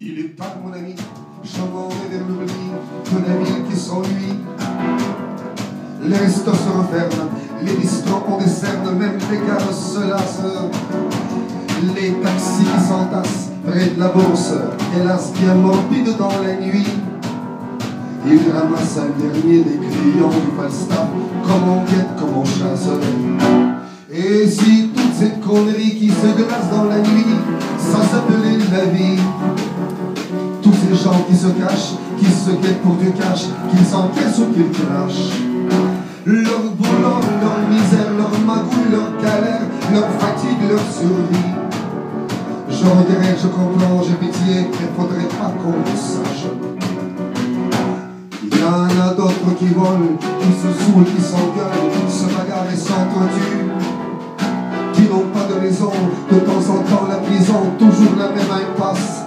Il est tard, mon ami, je m'en vais vers l'oubli de la ville qui s'ennuie. Les restos se referment, les bistrots ont des cernes, même les gares se lassent. Les taxis qui s'entassent près de la bourse, hélas bien morbides dans la nuit. Ils ramassent un dernier des clients du Falstaff, comme on guette, comme on chasse. Et si toute cette connerie qui se glace dans la nuit, ça s'appelait la vie. Tous ces gens qui se cachent, qui se guettent pour du cash, qu'ils s'encaissent ou qu'ils crachent. Leur boulot, leur misère, leur magouille, leur galère, leur fatigue, leur survie. Je regrette, je comprends, j'ai pitié, il faudrait pas qu'on le sache. Il y en a d'autres qui volent, qui se saoulent, qui s'engueulent, qui se bagarrent et s'entretuent, qui n'ont pas de maison, de temps en temps la prison, toujours la même impasse.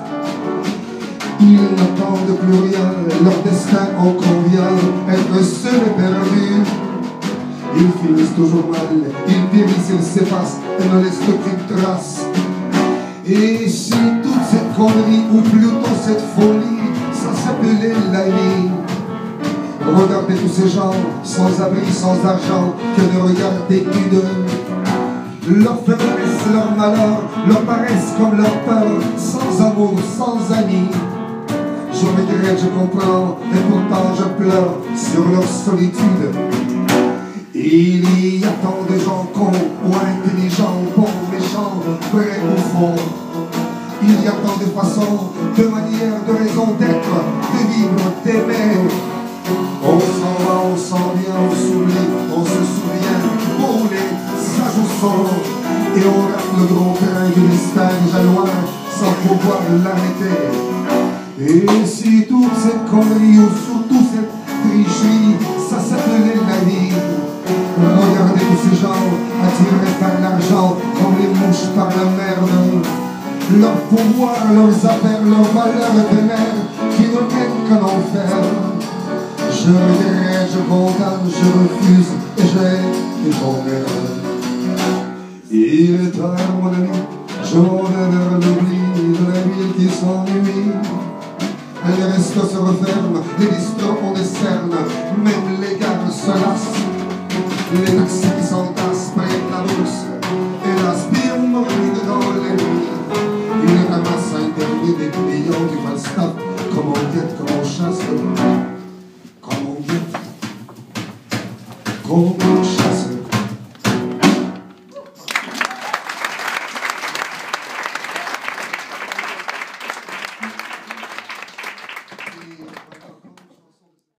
Ils n'attendent plus rien, leur destin en convient, être seul et perdu. Ils finissent toujours mal, ils périssent, ils s'effacent et ne laissent aucune trace. Et si toute cette connerie, ou plutôt cette folie, ça s'appelait la vie. Regardez tous ces gens, sans abri, sans argent, que de regarder plus d'eux. Leur faiblesse, leur malheur, leur paresse comme leur peur, sans amour, sans amis. Je regrette, je comprends, et pourtant je pleure sur leur solitude. Il y a tant de gens cons, ou intelligents, bons, méchants, vrais ou faux. Il y a tant de façons, de manières, de raisons d'être, de vivre, d'aimer. On s'en va, on s'en vient, on s'oublie, on se souvient, rouler, ça joue son. Et on rate le gros train du destin déjà loin, sans pouvoir l'arrêter. Et si toute cette connerie, ou surtout cette tricherie, ça s'appelait la vie. Regardez tous ces gens attirés par l'argent, comme les mouches par la merde. Leur pouvoir, leurs affaires, leurs valeurs éphémères, qui ne mènent qu'en enfer. Je regrette, je condamne, je refuse, et j'aime, et j'emmerde. Il est tard, mon ami, je m'en vais vers l'oubli de la ville qui s'ennuie. Les restos se referment, les bistrots ont des cernes, même les gares se lassent. Les taxis qui s'entassent près de la bourse, hélas bien morbides dans les nuits. Ils ramassent un dernier des clients du Falstaff, comme on guette, comme on chasse. Comme on guette, comme on chasse.